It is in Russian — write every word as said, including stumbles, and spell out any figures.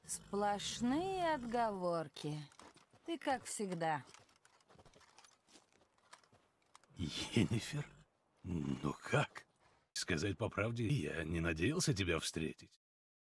Сплошные отговорки. Ты как всегда. Йеннифер? Ну как? Сказать по правде, я не надеялся тебя встретить.